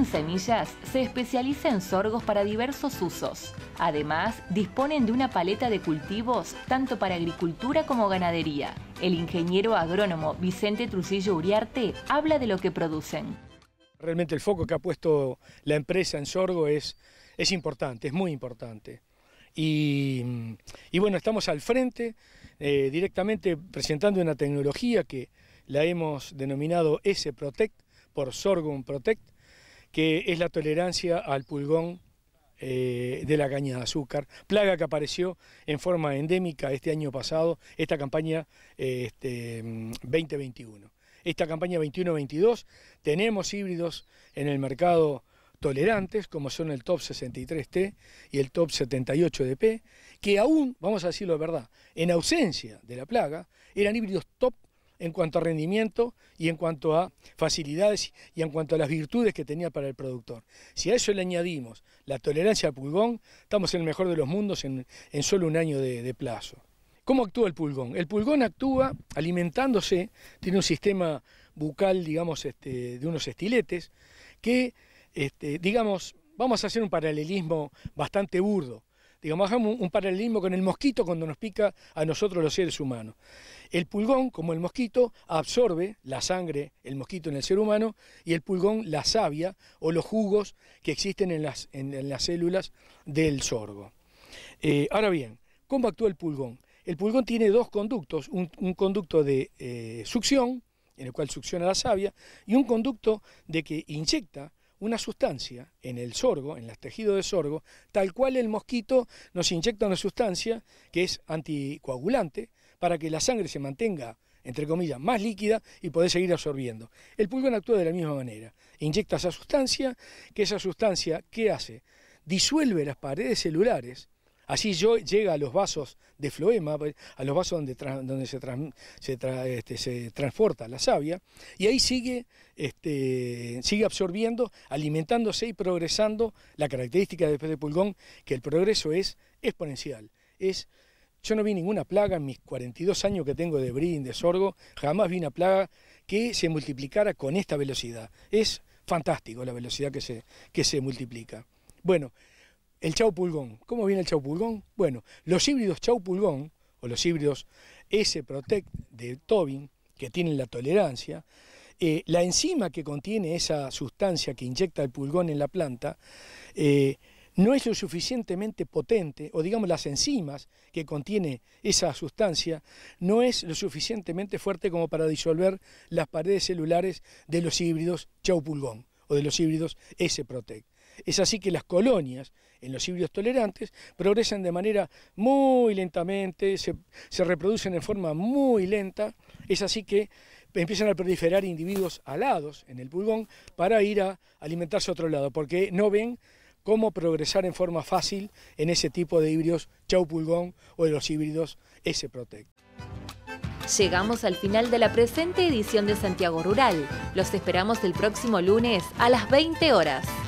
Semillas se especializa en sorgos para diversos usos. Además, disponen de una paleta de cultivos tanto para agricultura como ganadería. El ingeniero agrónomo Vicente Trujillo Uriarte habla de lo que producen. Realmente el foco que ha puesto la empresa en sorgo es importante, es muy importante. Y bueno, estamos al frente directamente presentando una tecnología que la hemos denominado S-Protect por Sorghum Protect, que es la tolerancia al pulgón de la caña de azúcar, plaga que apareció en forma endémica este año pasado, esta campaña 2021. Esta campaña 21-22 tenemos híbridos en el mercado tolerantes, como son el Top 63T y el Top 78DP, que aún, vamos a decirlo de verdad, en ausencia de la plaga, eran híbridos top en cuanto a rendimiento y en cuanto a facilidades y en cuanto a las virtudes que tenía para el productor. Si a eso le añadimos la tolerancia al pulgón, estamos en el mejor de los mundos en solo un año de plazo. ¿Cómo actúa el pulgón? El pulgón actúa alimentándose, tiene un sistema bucal, digamos, de unos estiletes, que, digamos, vamos a hacer un paralelismo bastante burdo. Digamos, hagamos un paralelismo con el mosquito cuando nos pica a nosotros los seres humanos. El pulgón, como el mosquito, absorbe la sangre, el mosquito en el ser humano, y el pulgón la savia o los jugos que existen en las células del sorgo. Ahora bien, ¿cómo actúa el pulgón? El pulgón tiene dos conductos, un conducto de succión, en el cual succiona la savia, y un conducto de que inyecta una sustancia en el sorgo, en los tejidos de sorgo, tal cual el mosquito nos inyecta una sustancia que es anticoagulante para que la sangre se mantenga, entre comillas, más líquida y poder seguir absorbiendo. El pulgón actúa de la misma manera, inyecta esa sustancia, ¿qué hace? Disuelve las paredes celulares. Así llega a los vasos de floema, a los vasos donde se transporta la savia, y ahí sigue absorbiendo, alimentándose y progresando. La característica del pulgón, que el progreso es exponencial. Yo no vi ninguna plaga en mis 42 años que tengo de breeding de sorgo, jamás vi una plaga que se multiplicara con esta velocidad. Es fantástico la velocidad que se multiplica. Bueno, el chau pulgón. ¿Cómo viene el chau pulgón? Bueno, los híbridos chau pulgón, o los híbridos S-Protect de Tobin, que tienen la tolerancia, la enzima que contiene esa sustancia que inyecta el pulgón en la planta, no es lo suficientemente potente, o digamos las enzimas que contiene esa sustancia, no es lo suficientemente fuerte como para disolver las paredes celulares de los híbridos chau pulgón, o de los híbridos S-Protect. Es así que las colonias en los híbridos tolerantes progresan de manera muy lentamente, se reproducen en forma muy lenta. Es así que empiezan a proliferar individuos alados en el pulgón para ir a alimentarse a otro lado, porque no ven cómo progresar en forma fácil en ese tipo de híbridos chau pulgón o de los híbridos S-Protect. Llegamos al final de la presente edición de Santiago Rural. Los esperamos el próximo lunes a las 20 horas.